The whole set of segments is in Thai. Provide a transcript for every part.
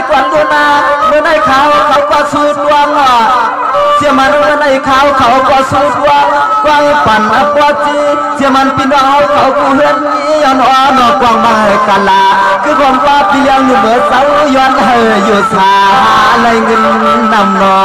กวนดูนาเมื่อในเขาก็สู้ดวงเชื่อมันเมื่อในเขาก็สู้ดวงกวางปั่นปวดจีเชื่อมันพี่น้องเขากูเห็นย้อนอ่อนกวางมากันละคือความป้าพี่เลี้ยงเมื่อเสาย้อนอยู่สาเลยเงินนำนอ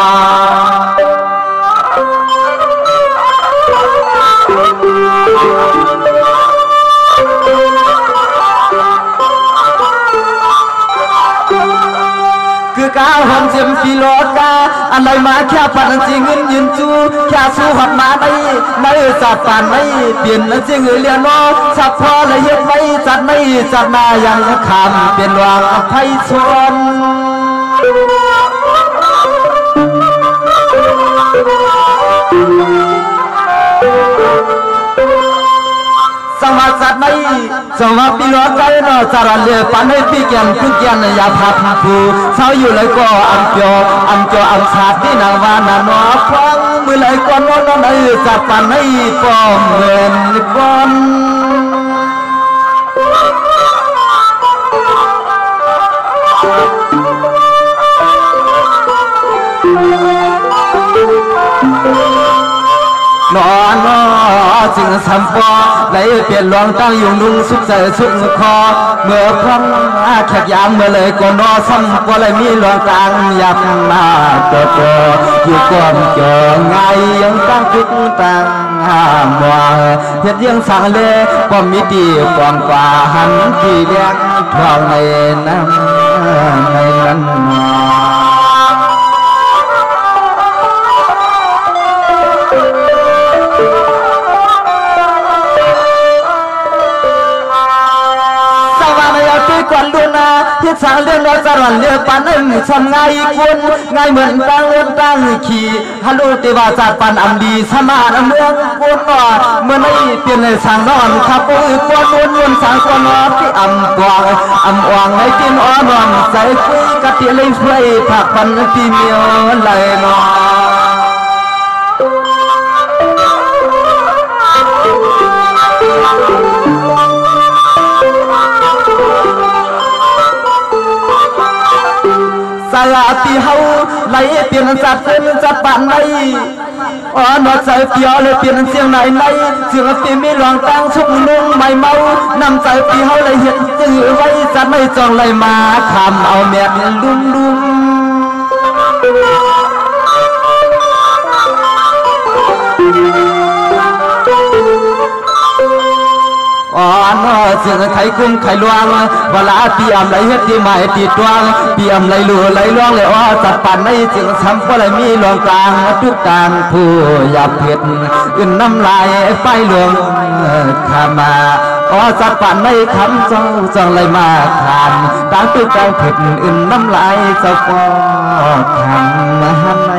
คือก้าวหันเจียมปีโลกาอะไรมาแค่ปันจริงเงินยืนจูแค่สู้หัดมาไม่จับปันไม่เปลี่ยนจริงเรียนน้อสับพอละเอียดไม่จัดมาอย่างคำเปลี่ยนวางไพชนสวัสดีสวัสดีล้อไก่เนาะจารันเล่ปันให้ปีเกียนขึ้นเกียนยาพาผู้เช้าอยู่เลยก็อันเปียวอันชาที่นางวานาเนาะฟังมือเลยก็นอนในจับปันให้ปอมเงินก้อนนอนจึงสัมปอไหลเปลี่ยนลวงตั้งอยู่นุ่งสุขใจสุขคอเมื่อพังแขกยามเมื่อเลยก็นอซ้ำก็เลยมีลวงกลางยับมาตัวอยู่ก้อมเจอไงยังตั้งคุกตั้งห้ามว่าเฮ็ดยังสั่งเลยก็มีดีกว่างกว่าหันที่เลี้ยงทองในน้ำในนั้นกวนดูนาที่สางเรื่องเราจะรันเลือกปันเอ็มทำไงคุณไงเหมือนตั้งเรื่องตั้งขี่ฮัลโหลเทวาจัดปันอัมดีสมาร์เมืองคุณนอเมื่อไม่เปลี่ยนเลยสางนอนขับปืนกวนวนสางกวนอที่อัมกวางให้กินอ้อนอนใส่คุยกะทิเลยไฟผักพันที่เมียวเลยนอสายที่เฮาไหลเปลี่ยนจัดเป็นจัดปันไหนนอใจเปียวเลยเปลี่ยนเสียงไหนเสียงปีมีหลวงตั้งชุกนุ่งไม่เมานำใจที่เฮาเลยเห็นจื้อไว้จัดไม่จองเลยมาคำเอาแม่ลุ่มนอเสียงไข่กุ้งไข่ลวงเวลาปีอำไหลเฮ็ดที่ไม่ตีดวงปีอำไหลลู่ไหลลวงเลยจัดปันในเสียงซ้ำก็เลยมีลวงกลางทุกการผู้อยากเผ็ดอื่นน้ำลายไฟลวงขามาจัดปันในคำจังเลยมาขานตามตัวการเผ็ดอื่นน้ำลายเจ้าก็ทำมาให้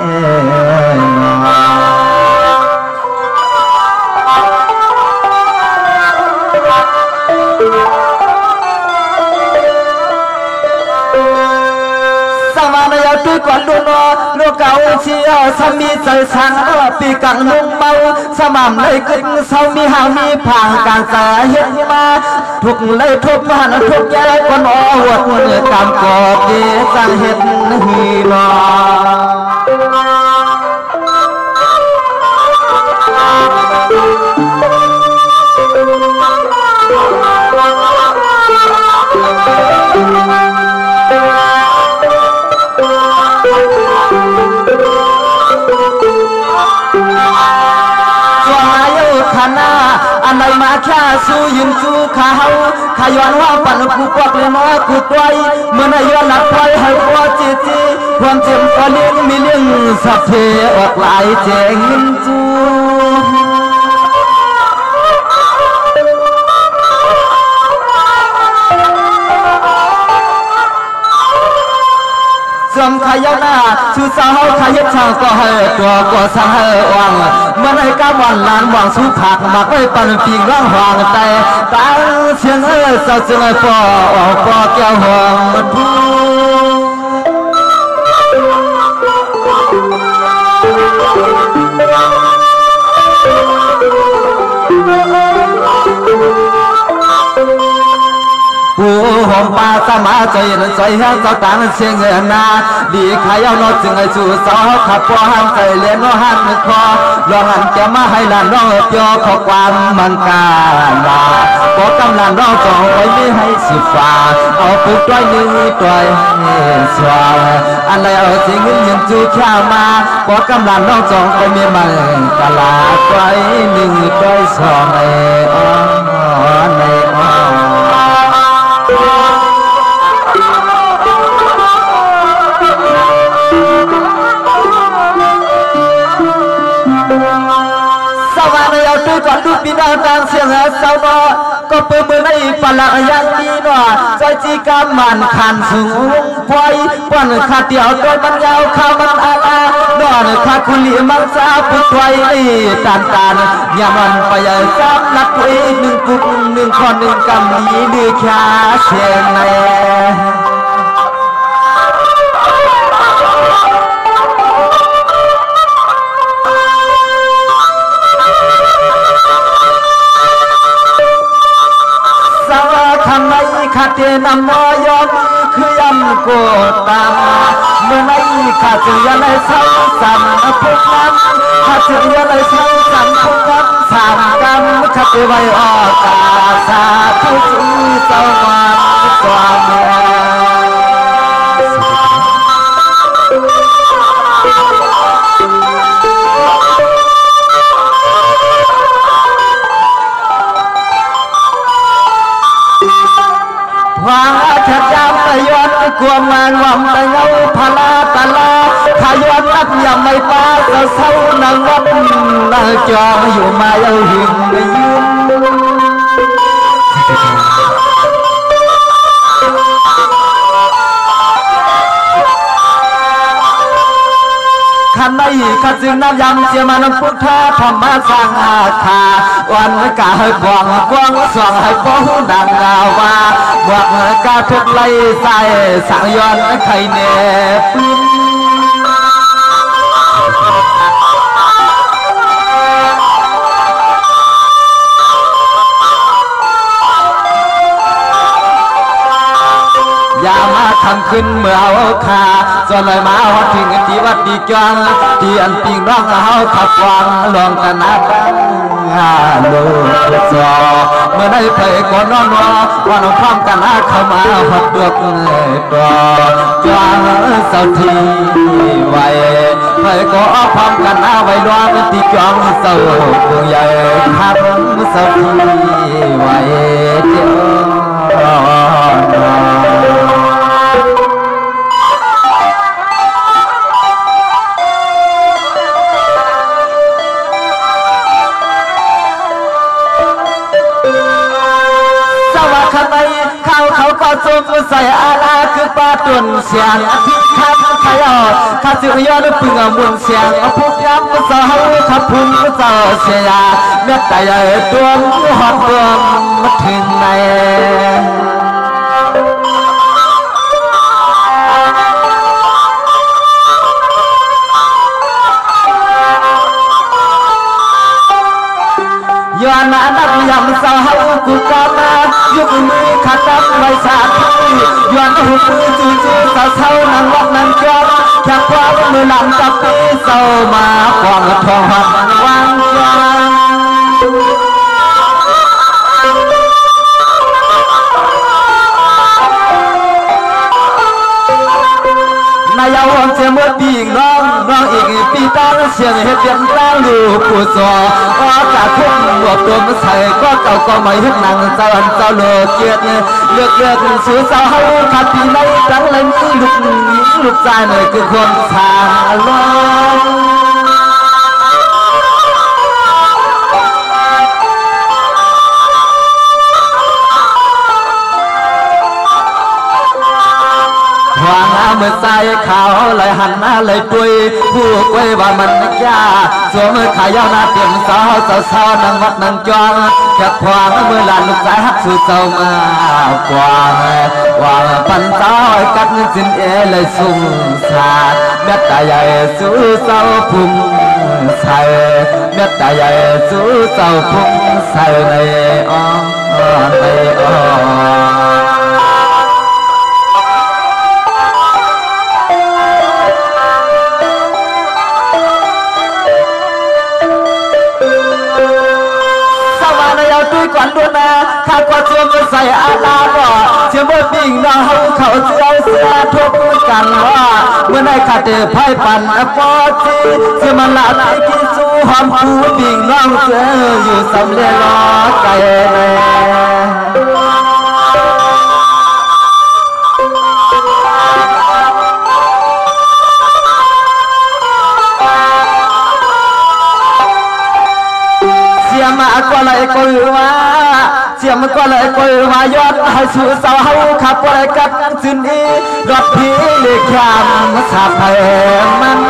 ด้วยก่อนดูนอโลกเก่าเชียสามีใจสังปีกังนุ่งเมาสม่ำเลยกึศเศร้ามีหามีผ่างการสาเฮ็ดมาทุกเลยทุกหันทุกแย่ก่อนหัวเนื้อกำกอดเดจังเฮ็ดฮีนออันใดมาแค่สู้ยืนสู้ขาเฮาขย้อนว่าปั่นกูกวักเลยน้อยกูต้วยเมื่อในย้อนหลับไว้ให้วัวจีความเจ็บก็เลี้ยงมีเลี้ยงสับเพออกหลายเจงยืนสู้จำขยันหน้าชูสาวขยันช่างก็ให้ตัวก็สั่งให้วังเมื่อในกาวันลานวังสู้ผักมาไปปั่นปีกร่างหวังแต่ตั้งเสียงเศร้าจึงให้ปอแก้วหวงผู้ปูหอมปลาสมาใจนั้นใจแห้งเจ้าต่างเชียงเงินนาดีขายเอาโนจึงไอสู่สาวขับปอหันใจเลี้ยนโนหันคอลองหันจะมาให้หลานน้องเปียวขอความมันกาลาขอกำลังน้องจองไว้ไม่ให้สิฟ้าเอาปุกด้วยนึงด้วยสวางอะไรเอาสิ่งเงินจูข้าวมาขอกำลังน้องจองไว้ไม่มันกาลาด้วยนึงด้วยสองในอ้อนในอ้อก่อนดูปีดาวต่างเสียงเศร้าบ่ก็เปิดมือในปลาอย่างนี้หน่อใจจีกามันขันสูงพอยป้อนขาเดียวโดยมันยาวข้าวมันอาลาดอนขาคุลีมันซาปุถอยตานอย่ามันไปซ้ำนักตัวหนึ่งกุกหนึ่งคนหนึ่งกำลีดื้อขาเสียงในข้าเตนำมอยอมคือยำโกตามเมื่อไหร่ข้าจึงยันเลยเศร้าสั่นพวกนั้นข้าจึงยันเลยเศร้าสั่นพวกนั้นสามกรรมข้าเตไว้ออกตาสาธุจุเศร้ามันความวางชัดยามตะยอนกวงมานวมตะเงาพลาตะลาขายอนนักยามไม่ป้าเศร้านางวัดนางจออยู่มาเอาหินไปยืนขันไม่ขัดจึงน้ำยำเจียมันพุทธะธรรมะสร้างอาคาวันกาให้บวงกวงสวงให้ป้องดังาวาบวกกาทุกไล่ใส่สังย้อนไข่เนปอย่ามาทำขึ้นเมื่อเอาขาส่วนเลยมาวัดถึงที่วัดดีจวนที่อันปิงร้องเอาขับวางลองกันนับลูกจอเมื่อได้ไปก่อนนอนวันเอาพร้อมกันเข้ามาหัดดวกตัวจวนเสาทีไว้ไปก็พร้อมกันไว้ร้องที่จวนเสาผู้ใหญ่ขับเสาทีไว้เจ้าเขาก็จงใส่อาลาคือปลาตุนเสียงที่ขับขยอข้าจึงย้อนปึงมุนเสียงพวกย้ำเสาขับพุ่งเสาเสียเม็ดแต่ใหญ่ตัวหอดตัวมาถึงในย้อนนักยำเสากุกามายุคมือขัดตับไว้สาธุย้อนหุบมือจู่เสาเสานังวัดนังจอมแค่ความมือหลังจับปีเสามาความทองหัดวางจาง นายเอาเสียเมื่อปีน้องอีกปีตั้งเสียงเฮ็ดเปลี่ยนตั้งดูผู้สอว่าจากพุ่งบวกตัวมาใส่ก็เก่าก็ไม่เฮ็ดหนังเจ้าอันเจ้าเลือกเกียรติเลือกสู่สาวเฮาขัดปีในตั้งเลยมีลูกหญิงลูกชายเลยคือคนชาลเมื่อใส่ขาวเลยหันหน้าเลยปุยผู้กล้วยว่ามันนักยาสวมมือขายาวหน้าเตรียมสาวนังวัดนังจองแค่ควางเมื่อหลานลูกสายฮักสู่เจ้ามากว่าวางปันเจ้ากัดจินเลยสุ่มสาดเม็ดตาใหญ่สู่เจ้าพุ่งใส่เม็ดตาใหญ่สู่เจ้าพุ่งใส่ในอ้อในอ้อปิงน้องเขาเจ้าเสียทุกกันว่าเมื่อในขาดไพ่ปันปอจีเสียมันละไอ้กินสู้หอมคูปิงน้องเสืออยู่สำเร็จล้อไก่เลยมาก็เลยกุยว่าเสียมก็เลยกุยว่ายอดให้สู่สาวเขาขับไปกับสินอีรถพี่เลี้ยงสาเพมัน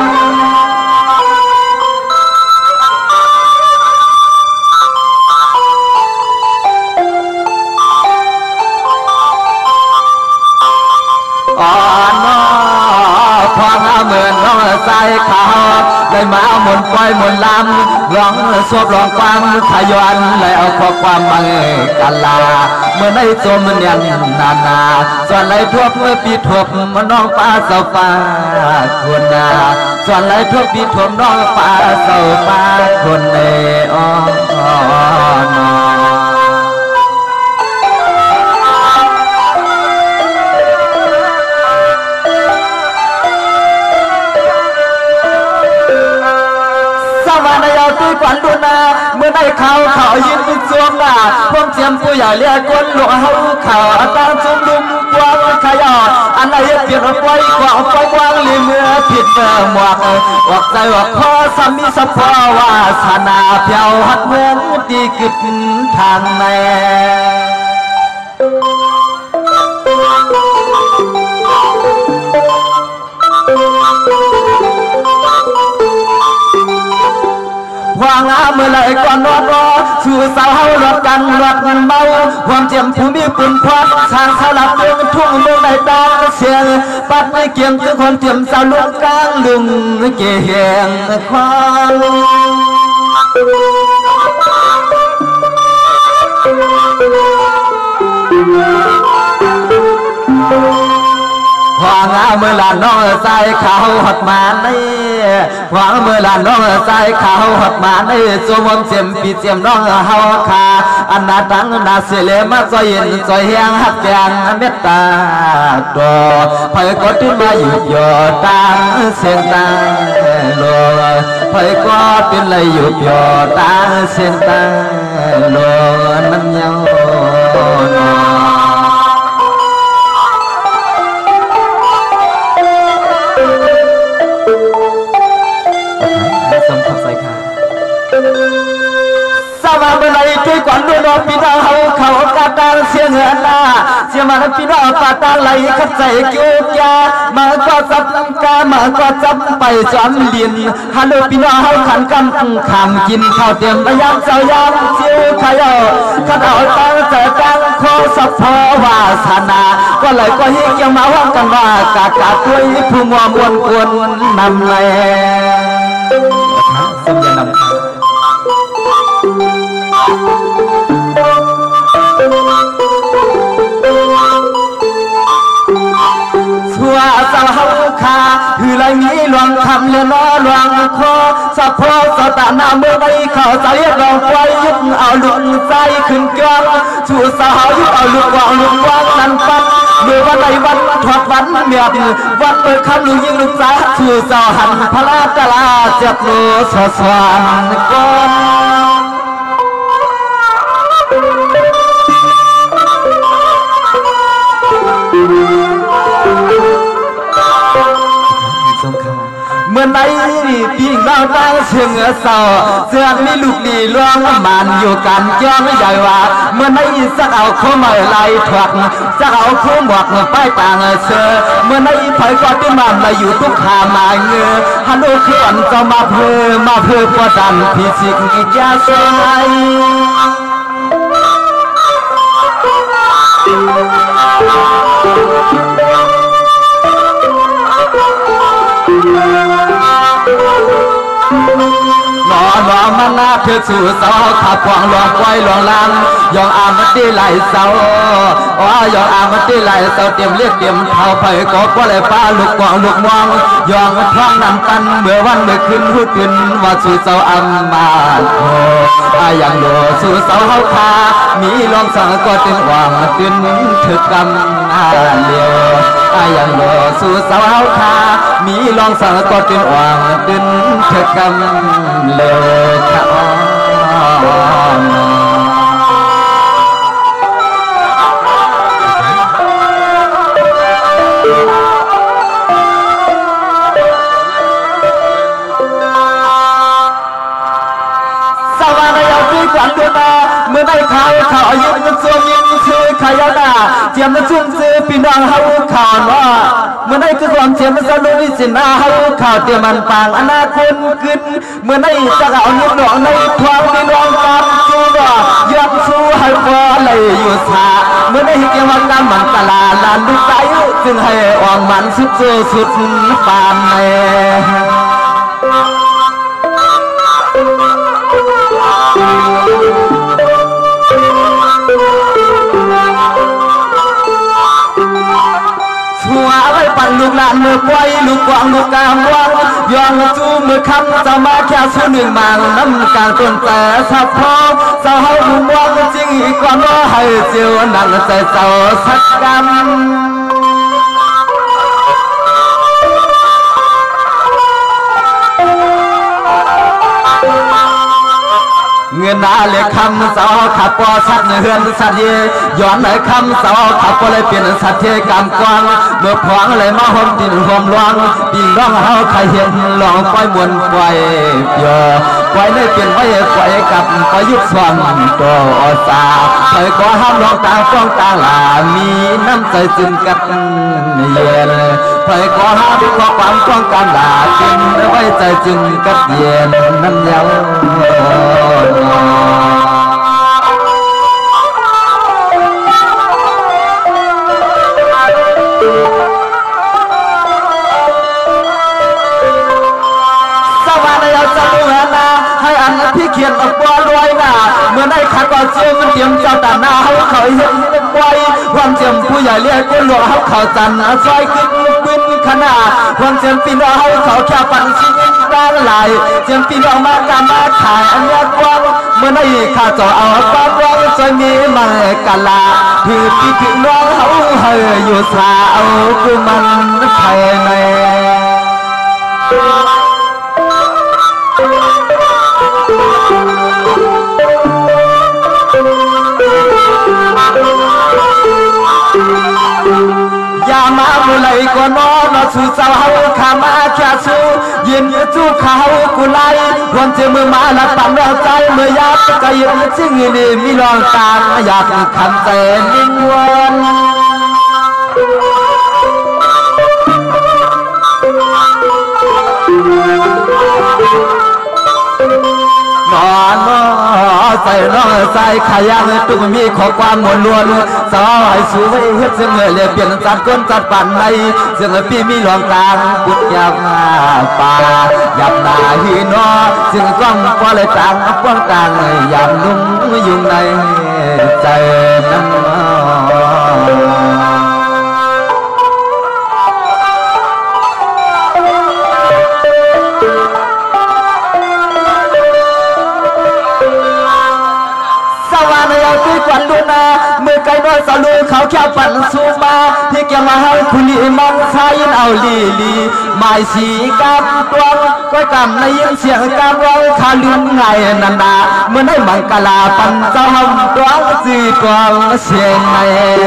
พอเหมือนน้องใส่ขาวได้มาหมุนปล่อยหมุนลำร้องสวบร้องความขย้อนเลยเอาข้อความมากันลาเมื่อในโจมมันยันนานาส่วนไรทั่วเมื่อปีทั่วมันน้องฟ้าเสาฟ้าคนนาส่วนไรทั่วปีทั่วน้องฟ้าเสาฟ้าคนเนอ้อนตีกวนดูนาเมื่อได้เขายินเป็นช่วงหน้าพวกเจียมผู้ใหญ่เรียกคนหลวงเขาตั้งจุ่มลุมพวกขยออันไหนเปลี่ยนไฟกว่าไฟวางลีเมื่อผิดเมื่อหมวกออกใจว่าข้อสามีสะพอว่าสนาเพียวหัดเหมือนตีกึดทางแม่วางเมื่อไรก่อนนอนรอสู่สาวเฮาหลอดกันหลอดเงินเมาความเจียมผู้มีปืนควักทางสลับเรื่องทุ่งเมืองในตาเสียงปัดไม่เกี่ยงคือคนเจียมสาวลุงกลางลุงเกี่ยงความหวางเมื่อลานน้องใส่เขาหัดมาในหวางเมื่อลานน้องใส่เขาหัดมาในสวมเสียมปีเสียมน้องเฮาคาอันนาตังนาเสเลมาซอยเย็นซอยแห้งหักแกงเมตตาตัวเผยก็ขึ้นมาอยู่ยอตาเสียงตาโลเผยก็ขึ้นเลยอยู่ยอตาเสียงตาโลนั่นยาวมาเมื่อไรช่วยกวนดูน้องพี่น้องเขากาตาเสียงเหินหน้าเสียมันพี่น้องกาตาไหลขัดใจเกี่ยวแก่มาก็จับกามาก็จับไปจอมลินฮัลโหลพี่น้องเขาขันกันขำกินข้าวเตรียมพยายามเจ้ายามเจียวขยอขัดเอาตั้งใจตั้งโคสัพพวาสนาก็เลยก็ยิ่งยังมาว่ากันว่ากากาด้วยผู้มัวมวนกวนนำเลยสมยังนำชัวสาวเฮาคาคือไรมีหลวงคำเลือนอหลวงคอสะโพกสตานาเมื่อไรเขาใจลองไว้ยึดเอาลุกใจขึ้นเกลือชัวสาวยึดเอาลุกวางนั้นปัดเมื่อวันใดวันถอดวันเมียดวันเปิดคำลุกยิงลุกจ้าชัวสาวหันพระราชลาเจ็บโลสะสวรรค์ก่อนเมื่อไหนพี่น้องตั้งเชื่อเศร้าเสื้อมีลูกดีล่วงมันอยู่กันย้อนใหญ่ว่าเมื่อไหนสักเอาข้อมือไหลถวักสักเอาข้อหมวกป้ายต่างเสือเมื่อไหนไผก็ที่มันมาอยู่ทุกขามาเงือฮันโอขวัญจะมาเพื่อประดันพิสิกกิจาสายนอนล้อมันนาเธอสู่เสาขับควงหลวงไว้หลวงลังยองอามันตีไหลเสายองอามันตีไหลเสาเตรียมเรียกเตรียมเท้าไผ่ก็ว่าเลยป้าลูกกวางลูกมองยองท้องนำกันเมื่อวันเมื่อคืนพูดขึ้นว่าสู่เสาอัมมาโออย่างโลสู่เสาเฮาคามีลองสั่งก็ตึงหวังตึนถึกกำเลียวอย่างโลสู่เสาเฮาคามีลองสั่งก็ตึงหวังตึนถึกกำเลียวข้าเมื่อได้ข่าวข่าวยิ่งมันส่วนยิ่งชื่อขยาดาเจียมมันชุ่มซื้อพี่น้องเฮาข่าวว่าเมื่อได้คือความเจียมมันสนุกวิสินาเฮาข่าวเตรียมมันปางอนาคตขึ้นเมื่อได้จะเอานิ้วดอกในทวงในรองการสู้ว่ายับสู้ให้พอเลยอยู่สาเมื่อได้เกี่ยวกับการมันตลาดลานดูใจจึงให้ออกมันสุดสุดปานในหัวไว้ปั่นลูกหลานมือไว้ลูกกวางลูกกามวางยองจูมือคำจะมาแค่สู้หนึ่งมังน้ำกลางต้นแต่สับพอเจ้าเฮาหุ่นวางจริงอีกความว่าให้เจียวนั่งใจเจ้าสักกำเงินนาเล็กคำสาวขับปอสัตว์เฮือนสัตว์เยย้อนเลยคำสาวขับปอเลยเปลี่ยนสัตว์เทกำกวางเมื่อพวงเลยมาห่มดินห่มลวงดิ่งร้องเฮาใครเห็นลองปล่อยมวนปล่อยเยอะปล่อยได้เปลี่ยนไว้ปล่อยกับปล่อยยุบส่วนตัวสาเคยขอห้ามลองตาฟ้องตาหลามีน้ำใจจึงกัดเย็นเคยขอห้ามขอความฟ้องการหลาจึงไว้ใจจึงกัดเย็นน้ำเยาพี่เขียนออกบอลอยหน้าเมื่อได้ขัดก่อเจียมมันเตรียมเจ้าตาหน้าเขาเขาเห็นไว้ความเจียมผู้ใหญ่เรียกคนหลวงเขาเขาจันซอยขึ้นปืนขนาดความเจียมปีน้องเขาเขาแค่ปั่นชิ้นด้านไหลเจียมปีน้องมาการมาขายอันยากว้างเมื่อได้ข้าจอเอาฟ้ากว้างจะมีมากาลาถือปีพี่น้องเขาเฮยอยู่สาวกูมันภายในยามาบุไลก็นอนสู่สาวขามาแค่สู้ยินจูเขากุไลคนเจมือมาละปั่นเราใจเมื่อยาตะกายจริงนี่มีรองตาอยากขันใจนิ่งวันนอนใส่น้องใส่ขยันตุกมีข้อความมวลล้วนสายสู้ไว้เฮ็ดเสียงเลยเปลี่ยนจัดก้นจัดปั่นในเสียงพี่มีหลวงตาบุญยามาป่ายับนาฮีนอเสียงกล้องพอเลยต่างป้องต่างยามนุ่งอยู่ในใจน้ำควันดูนาเมื่อไก่น้อยสาลูเขาแค่ปั่นสูมาที่แกมาให้คุลีมังชายินเอาลีหมายสีกำตัวก็กำในยินเสียงกำร้องคาลืมไงนันดาเมื่อได้มังกลาปั่นเจ้าห้องตัวจีกวางเสียงใน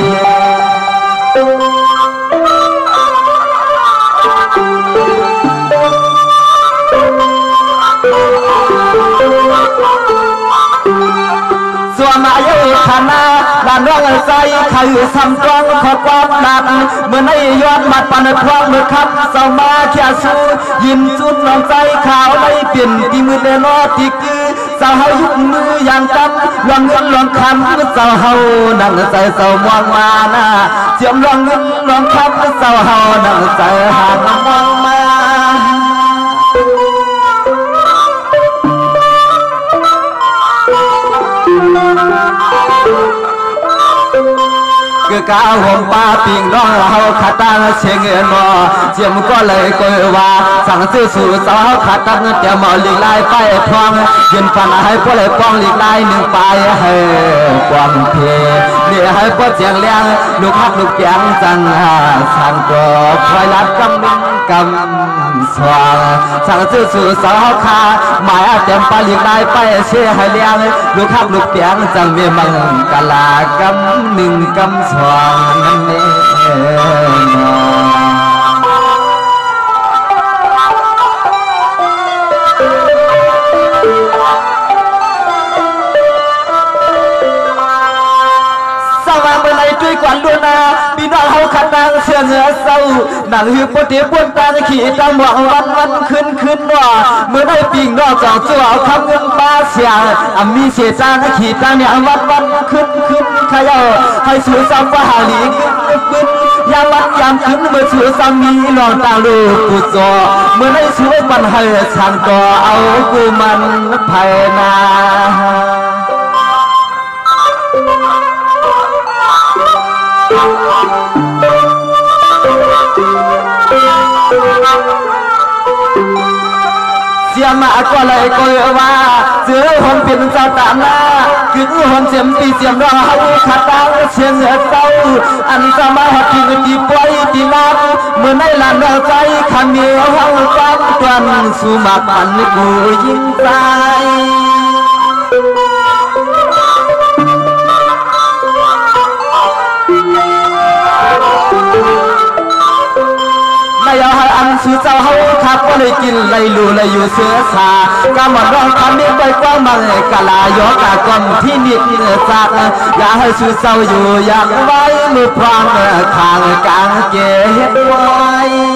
ส่วนมาเยอะขนาดด้านร่างใจใครซ้ำกล้องขอความดันเมื่อในยอดมัดปันพร้อมเมื่อคับเศร้ามาแค่สู้ยินจุดน้องใจขาวในเปลี่ยนที่มือเดนอที่คือสาวเฮายุบมืออย่างกันลองเงินลองคำสาวเฮานั่งใจเศร้ามองมาหน้าเจียมลองเงินลองคำสาวเฮานั่งใจหามองมาคือกาหอมป้าปิงน้องเฮาขาตั้งเชียงเงินมอเจียมก็เลยกยว่าสั่งซื้อสู่สาวขาตั้งเตียมหลีกลายไปพองยืนฟันให้พวกเลยป้องหลีกลายหนึ่งไปให้ความเพเนี่ยให้พวกเจียงเลี้ยงลูกฮักลูกแกงจังสั่งก็คอยรัดกำมิงกำสว่างสั่งซื้อสู่สาวขาหมายเตียมปลาหลีกลายไปเชี่ยให้เลี้ยงลูกฮักลูกแกงจังมีมังกะลากำหนึ่งกำสว่างนั่นเองด้วยกวนล้วนนาพี่น้องเขาขัดนางเชื่อเงือเศร้าหนังหิวปวดเดียบปวดตาขี่ตามหวังวันขึ้นว่าเมื่อได้ปิงนอกจากตัวเอาคำเงินป้าเสียมีเสียจานขี่ตามเนี่ยวันขึ้นขยาวให้สูซ้ำว่าหาหลีขึ้นยามวันยามขึ้นเมื่อสูซ้ำมีลองตาลูกกูจอเมื่อได้สูปันให้ฉันก็เอากูมันภายนาเสียมาก็เลยก็ว่าเจอคนเป็นเจ้าตาหน้าคือคนเสียมปีเสียมรอเขาขาดตาเชียงเหนือเศร้าอันจะมาหักที่ตีปล่อยตีน้ำเมื่อในลานเราใจขมีห้องฟังตวนสู่มาปันกูยิ่งใจไม่เอาให้อันสูเจ้าเขาขับก็เลยกินเลยลูเลยอยู่เสือสากำมันร้องคำนี้ไปกว้างมังกะลายกากรมที่นิดจากอย่าให้สูเจ้าอยู่อยากไว้มือพรางขางกลางเกยไว้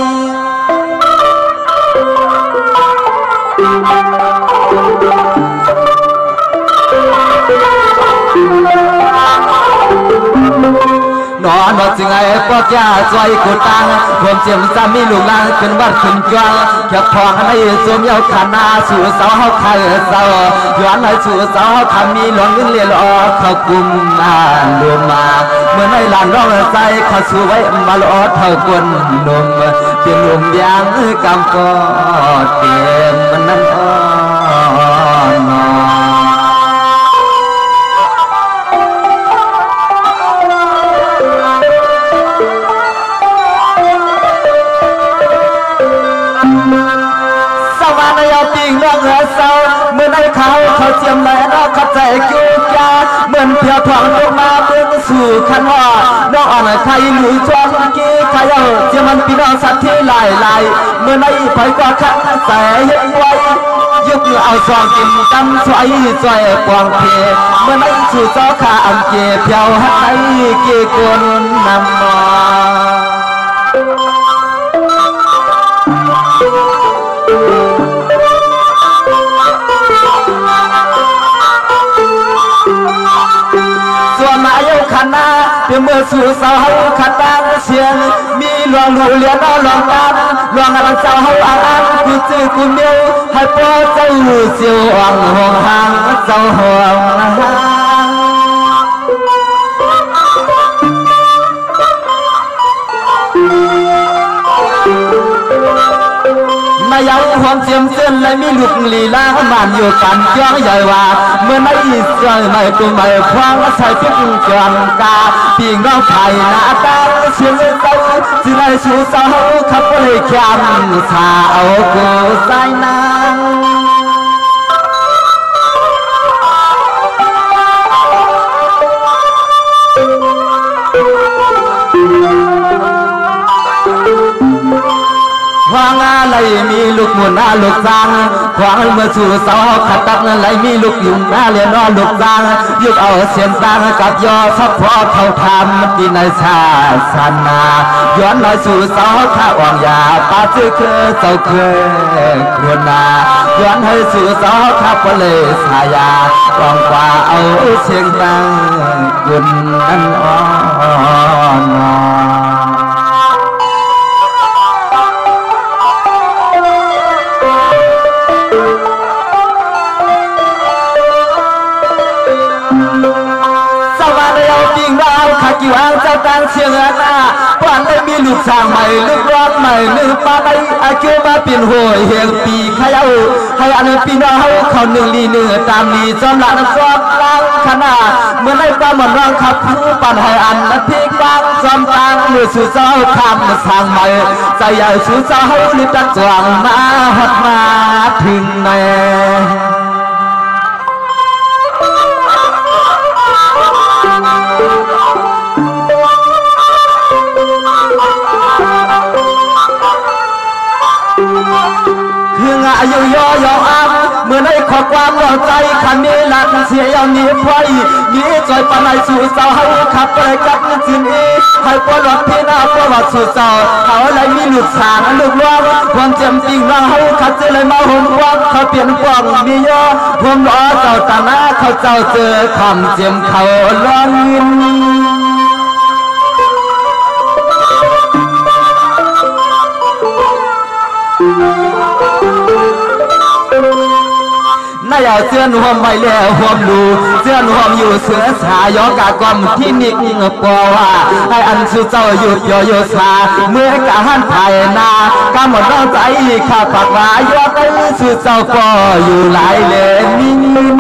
นอนจึงไอ้พวกยาจอยกูตังผมเจียมซ้ำมีลูกลางขึ้นวัดขึ้นจวงแค่พองให้สวมเยาขานาสู่เสาเขาไข่เสาย้อนให้สู่เสาเขามีหลวงเงินเลี้ยอเขากุมลืมมาเมื่อในลานร้องใจเขาสู่ไว้มาล้อเท่าคนหนุ่มเป็นหนุ่มยางกำกอเต็มมันนั่นอ่อนเศร้าเมื่อในเขาเจียมแม่นอกขัดใจกิ้วกาเหมือนเพียวทองลงมาเบื้องสู่ขันว่าน้องอ่อนใครหลุยจวนกี้ใครเอาเจียมันพี่น้องสัตว์ที่ลายเมื่อในไฟกว่าขันแสเย็นไว้ยึดมือเอาซองกินกำสวยจอยปวงเพเมื่อในสู่เจ้าขาอันเก็บเพียวให้เกี่ยกวนนำมาส่วนมาเยาขนาเดี๋ยวเมื่อสู่เสาขัดตาเสียงมีหลวงหูเลี้ยนหลวงตาหลวงอะไรเสาอ่างกูจื้อกูเมียวให้พ่อเจ้าเสียวอ่างห่วงห่างเจ้าห่วงห่างมายังความเสียมเส้นและมีลูกลีลามันอยู่กันย้อนใหญ่ว่าเมื่อไม่ใช่ไม่กูไม่คว้างใส่พิ้งจวนกาปีงน้องไผ่หน้าตาเสียงเศร้าสิไรสู่เศร้าขับไปแค่สาวกูใส่นางควางอะไรมีลูกหมุนลูกจางควางเมื่อสู่เสาขัดตักอะไรมีลูกยุ่งเรียนลูกจางยุดเอาเสียนตางกับยอสักพอเขาทำที่ในชาสนาย้อนมาสู่เสาข้าอ่างยาป้าจื้อเคยเจ้าเคยครวนาย้อนให้สู่เสาข้าปเลยสายากองกว่าเอาเสียงดังกุนนั้นอ่อนกิวางเจ้าตาหลุดสร้างใหม่ลึกร้อนใหม่ลึกปาไปอาเกี่ยวมาเปลี่ยนหัวเฮียงปีขยาวให้อันปีน้องเขาหนึ่งลีเนื้อตามลีจอมหลังจอมล้างขนาดเมื่อได้ปลาหมอนร้องขับผู้ปั่นให้อันนั้นที่กลางจอมกลางมือสู่เจ้าทำสร้างใหม่ใจใหญ่สู่เจ้าลิบดักจวงมาหัดมาถึงแน่คืออายุย่อยอ้างเมื่อได้ขอความหล่อใจขันนี้หลักเสียยาวนี้ไฟนี้จอยปนายสู่เจ้าให้ขับไปกับจินอีให้ปวดรถพี่นาปวดสู่เจ้าเขาอะไรมีหลุดสางลูกล้วนความเจ็บจริงเราให้ขัดเจเลยมาหุ่นวังเขาเปลี่ยนฟองมีเยอะผมรอเจ้าตาหน้าเขาเจ้าเจอคำเจ็บเขาล้อนยินนายเอาเสื้อหวมไว้แล้วหวมดูเสื้อหวมอยู่เสือสายอกากอมที่นิกกว่าให้อันสุเจ้าหยุดโยสาเมื่อกะหันภายนากำหมดน้องใจข้าปากว่ายอดไอ้สุเจ้าก็อยู่หลายเลนนิ่ง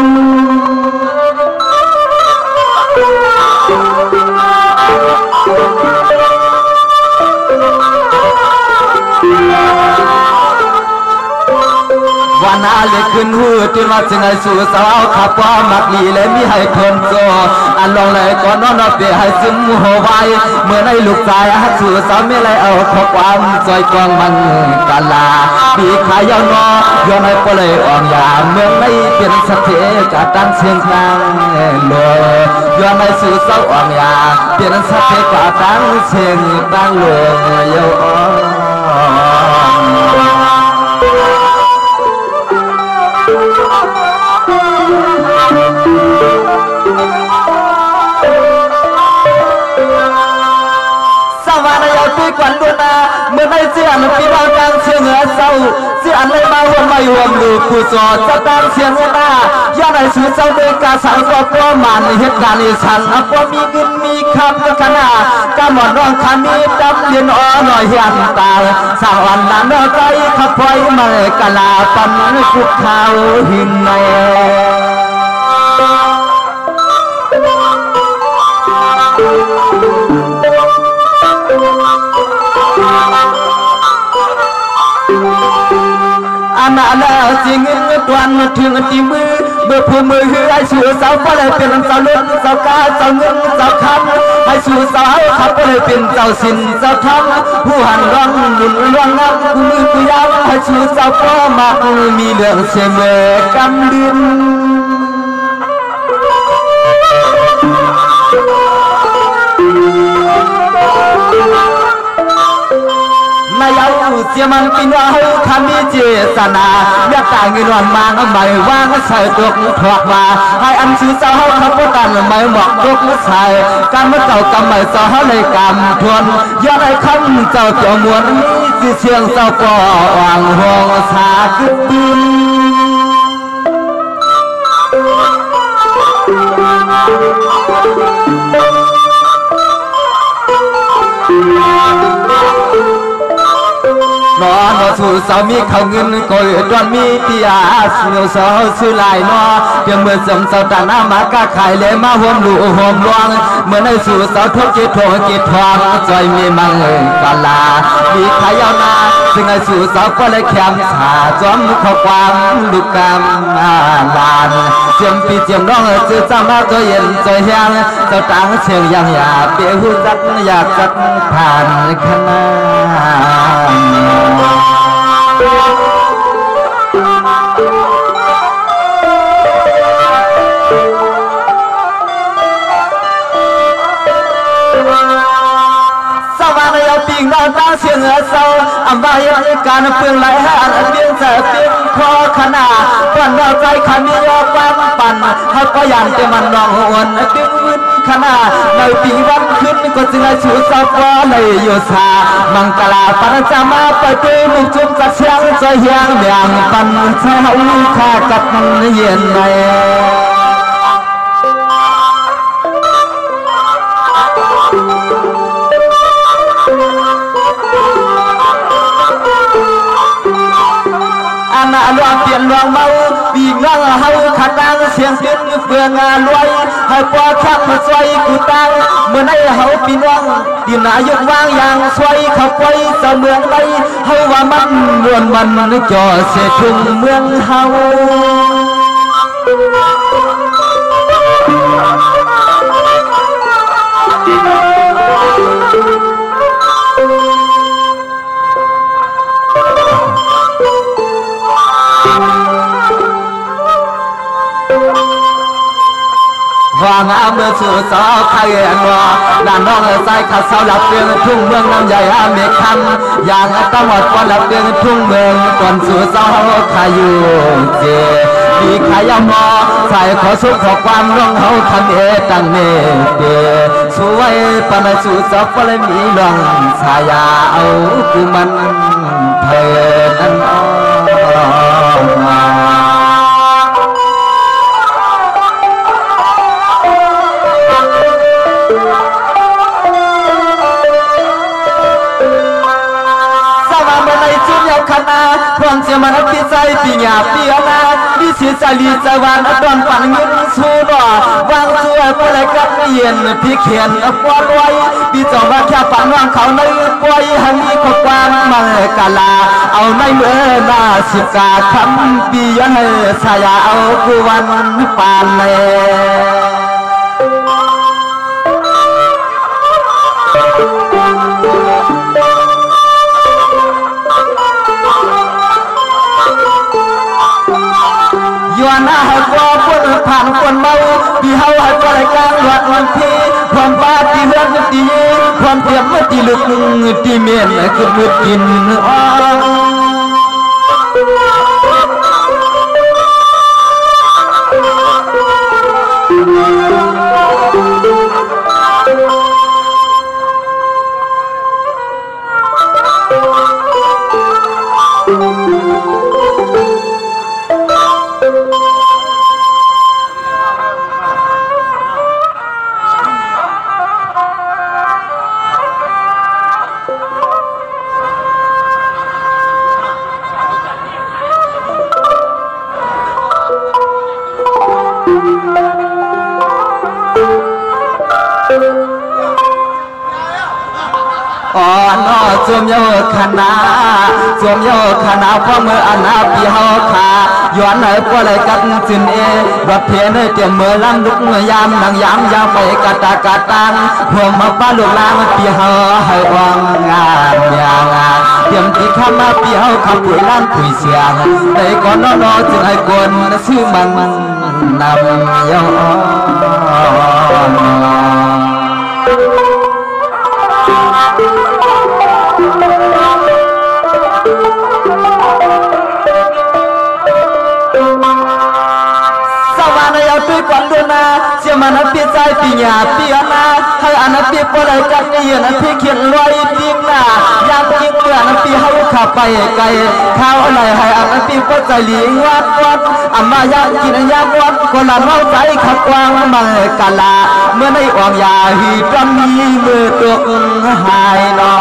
วันอาเล็กขึ้นหูที่มาจึงให้สู่สาวขับว่ามักลีและมีให้คนโจอันลองเลยก่อนนอนเปียให้ซึมหัวไว้เมื่อในลูกชายสู่สาวไม่เลยเอาข้อความจอยกองมันกาลาปีขายาวนอยอมให้ปเลยอ่อนยาเมืองไม่เป็นสเตกาดังเสียงกลางโลยอมให้สู่สาวอ่อนยาเป็นสเตกาดังเสียงกลางโลเยาอ่อนสวรรค์ยาวปีกวันดุนาเมื่อได้เสียงปีเราดังเสียงเศร้าเสียงเลยมาหัวไม่หัวดูผู้สอดจะดังเสียงหน้าย่าในสู่เจ้าเด็กกาสังก็ตัวมันเหตุการณ์นี้สั่งก็มีเงินมีคำขนาดกำหนดร้องคันนี้ดำเรียนอ้อหน่อยยันตาสาววันนั้นใจขับไฟมากะลาปันกุดเขาหินในอันนั้นจริงตวนถึงที่มือเมื่อผู้มือคือให้สู่สาวก็เลยเป็นสาวลุ่นสาวกาสาวเงินสาวคำให้สู่สาวขับก็เลยเป็นเจ้าสินเจ้าทำผู้หันร้องหมุนร้องน้ำมือกุยาวให้สู่สาวก็มักมีเรื่องเสมอกำดินนายเอาเสียมันปีนว่าเขาทำมีเจตนาเมื่อตายเงินวันมาใหม่ว่างใส่ตัวถอดมาให้อันชื่อเจ้าเขาขับรถตันไม่หมอกยกใส่การมาเจ้ากำไม่เจ้าเขาเลยกำทวนยอดไอ้คำเจ้าเจ้ามวลนี้สิเชียงเจ้าก็อ่างห่วงสาขึ้นดินนอนสู่สามีเขาเงินก็จวนมีที่อาเสียวสาวสุไลนอเพียงเมื่อสมสาวตาหน้ามากะขายเลยมาห่วมลูห่วมลวงเมื่อในสู่สาวทุกจิตทองจิตทองใจมีมังกาลามีขายาวนาซึ่งในสู่สาวก็เลยแคมสาจอมข้อความลูกกำลานเจียมปีเจียมร้องจื้อจำมาตัวเย็นตัวแห้งเจ้าตังเชียงยังอยากเปียหูจักอยากจักผ่านขนาปิงดาวตาเสียงเศร้าอันใบการเปลืองไหลหานเปลี่ยนแต่เปลี่ยนคอขนาดก่อนเราใจขันมียอดปั้นปั่นให้ก็ยันเต็มมันนองอ่อนเปลี่ยนวินขนาดในปีวันขึ้นก็จึงให้ชูสาวก็เลยโยธามังกลาปันจะมาไปตีมุกจุ่มจัดเชียงใจเฮียงเบียงปันใช้เขาข้ากับมันเย็นในลวงเปลี่ยนลวงเมาปีงนั่งเฮาขัดดังเสียงเสียงเฟืองงานรวยให้ปอข้างมาซอยกูตังเมื่อในเฮาปีน้องดินอายุวางอย่างซอยขับไว้เสมืองในเฮาว่ามันล้วนมันจ่อเสียถึงเมืองเฮาวางอาเมื่อสู่สาวไทยอันว่าด้านน้องใส่ขัดเสาหลับเตียงทุ่งเมืองน้ำใหญ่อาเมฆคันอย่างต้องหมดวันหลับเตียงทุ่งเมืองก่อนสู่สาวขายอยู่เจมีขายมอใส่ขอสุขขอความร่องเฮาทำตั้งเนเดสวยปนสู่สาวปนมีหลวงสายาเอากูมันเพลินนั่นพร้อมเสียมันพิจัยปีหยาปีนาดิสิจารีจาวานตอนปั่นเงินสู้ดอวางช่วยผู้ใดกับเย็นพี่เขียนปวดไว้พี่เจ้าว่าแค่ปั่นวางเขาในปล่อยให้มีขบความมากาลาเอาในเมื่อนาสิกาคำปียันสายาเอากูวันปานเลยย้อนหน้าให้กว่าคนผ่านคนเมาปีเฮาให้กว่าไรกลางหลอดวันทีความบ้าที่เลือดตีความเทียมที่ลึกที่เมียนคือมืดกินจวมโยคณะจวมโยคณะพ่อเมื่ออนาปีเฮาขาย้อนไหนพวกอะไรกันจินเอรับเพียนเตรียมเมื่อลำลุกเมื่อยามนางยามยาวไปกะตากะตังหัวมาป้าลูกลางปีเฮาให้วางงานอย่างเตรียมที่ข้ามาปีเฮาขับปุ๋ยล้านปุ๋ยเสียงในก่อนนอจึงให้กวนซื้อมันนำย้อนก่อนดูนะเสียมันพี่ใจปีหยาปีนาให้อันพี่ปล่อยกันเย็นพี่เขียนรอยดิ้งหน้ายามยิ่งเมื่อพี่เฮาขับไปไกลข้าวอะไรให้อันพี่ปใจหลีวัดอามาอยากกินยามวัดคนละเมาใจขับกว้างมากาลาเมื่อในอ่องยาหีจำมีมือตัวหายนอ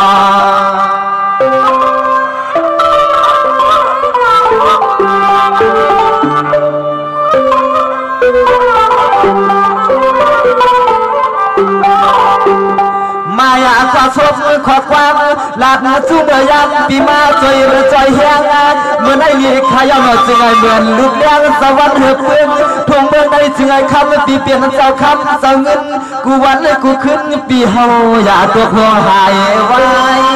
มายาความสดขอความหลาดสู้เมื่อยามปีมาจอยจอยเฮียงานเมื่อในลีขายาวจึงไอเหมือนลูกเลี้ยงสวรรค์เหือบเพื่อนทุ่งเมืองในจึงไอคำปีเปลี่ยนเจ้าคำเจ้าเงินกูวันเลยกูขึ้นปีเฮาอย่าตัวพวงหายไว้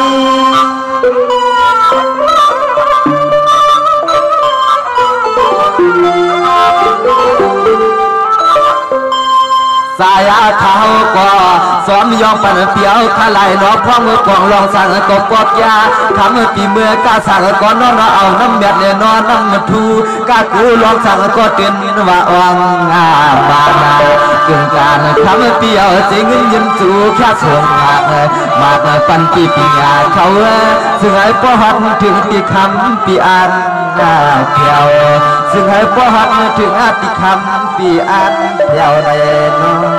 สายาเขาก็สอมยองปันเปียวขลายล้อพ่อมือกองลองสั่งกบกอกยาทำปีเมื่อกาสั่งก่อนนอนเอาน้ำเม็ดเนี่ยนอนน้ำทูกากูลองสั่งก็เตือนว่าอ่างบานาเกินการทำเปียวเจเงินยืมจูแค่ส่งมาปันปีปีงาเขาซึ่งไอ้พ่อหันถึงปีคำปีอันเปียวซึ่งให้พ่อหันถึงอาติคำปีอันเปียวในน้อง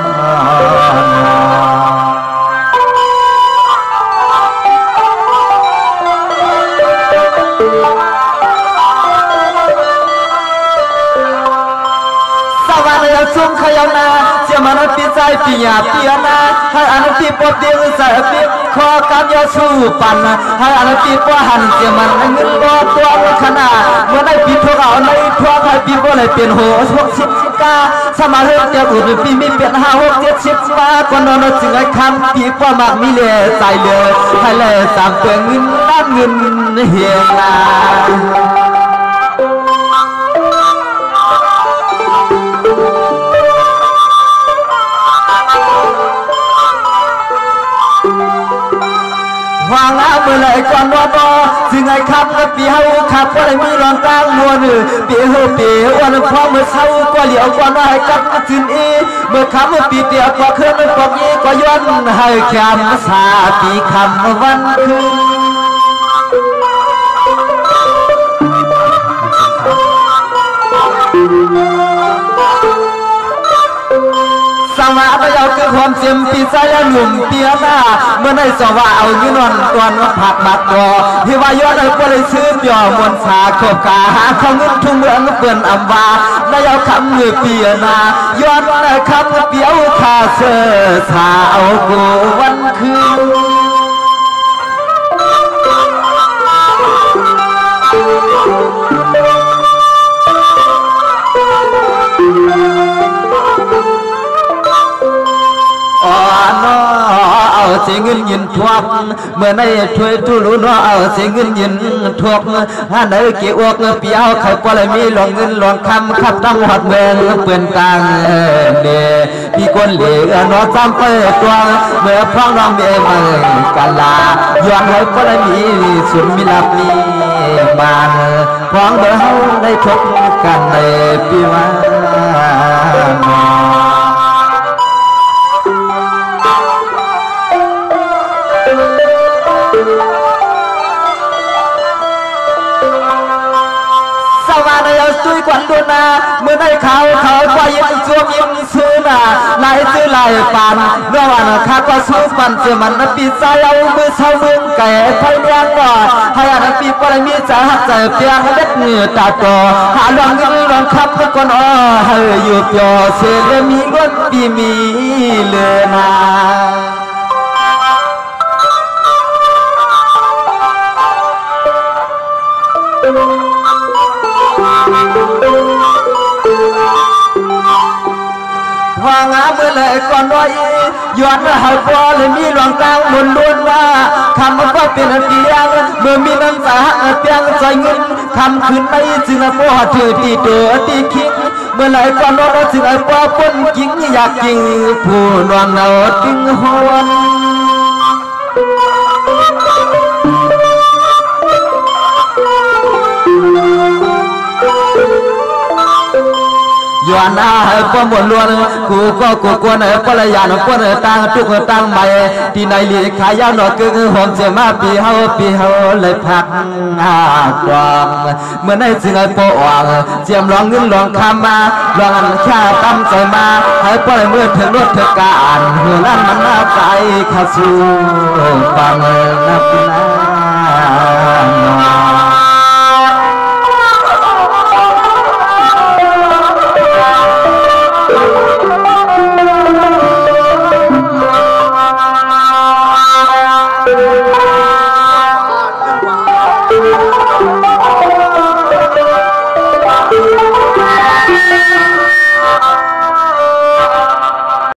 ซุ่มขยาวนาเสียมันปีใจปีหยาปีนาให้อันปีปอบเดียงใส่ปีคอการยาสู้ปันให้อันปีปอหันเสียมันเงินบ่ตัวขนาดเมื่อได้ปีทั่วเอาในทั่วให้ปีบ่เลยเปลี่ยนหัว60กาสมาเรื่องเดียวอุ่นปีมีเปลี่ยน5-6-70มาก่อนนอนจึงไอ้คำปีปอมากมีเลยใจเลยให้เลยสามเปลืองเงินน้ำเงินเฮียนาวางเอาเมื่อไรก่อนว่าบ่จึงไอ้คำก็ปีเฮาขับก็เลยมีรอนกลางมัวนือปีเฮาปีวันพอเมื่อเช้าก็เหลียวก่อนว่าให้กับจินอีเมื่อคำเมื่อปีเดียวก็เคลื่อนก็ยี่ก็ย้อนให้แคมสาปีคำวันคืนสมาไปเอาคือความเสียมปีใจหนุ่มเปียหน้าเมื่อในสว่าเอายืนนตอนว่าผักบักดอที่ว่าย้อนเอาก็เลยซื้อเปียมวนสาขบกาหาเขาเงินทุ่งเมืองเปื่อนอัมวาในเอาคำมือเปียนาย้อนในคำเปียวขาเสือสาวกูวันคืนเอาเสียงเงินยินทวกเมื่อในช่วยทุลุนเอาเสียงเงินยินทวกฮะในเกี่ยวกเปียวไข่ปลามีหลวงเงินหลวงคำขับตั้งหัดเมืองเปื่อนกลางเดพี่คนเหลือนอซ้ำไปตัวเมื่อพ้องน้องเมียมันกันลาย้อนไข่ปลามีสุดมิลับมีมันพ้องเบอเฮาได้ชกกันในปีวันซุยกวนดูนาเมื่อได้เขาก็ยิ้มช่วงยิ้มซื้อนาลายซื้อลายปานเมื่อวันข้าก็สู้ปันเสียมันปีใจเอามือเช่ามือแก่ไฟเลี้ยงก่อนให้อันปีปลายมีใจหักใจเปียงเล็ดเหนือตาโตหาลองยิ้มลองขับก็ก่อนอ้อให้อยู่เปียวเสียมีก้นปีมีเลือนาว่างาเมื่อไรก่อนว่าย้อนหายพอเลยมีหลวงกลางบนล้วนว่าคำว่าเป็นเปียงเมื่อมีน้ำตาเปียงใจเงินคำคืนไม่จึงพ่อเธอตีตัวตีคิงเมื่อไรก่อนว่าจึงไอ้พ่อปนกิงอยากกิงผู้นวลเอากิงหวนย้อนอาให้ป้อมบนล้วนกูก็กูกวนปลายานปนตั้งทุกตั้งใบที่ในลีขายาวหนอกึ่งหอมเสียมาปีเฮาเลยพักกวางเมื่อในจึงไอ้ป้ออ่างเจียมลองเงินลองคำมาลองอันข้าตั้มใจมาให้ป้อยเมื่อถึงรถเธอการเมื่อนั้นมันน่าใจข้าสู้ฟังนับนา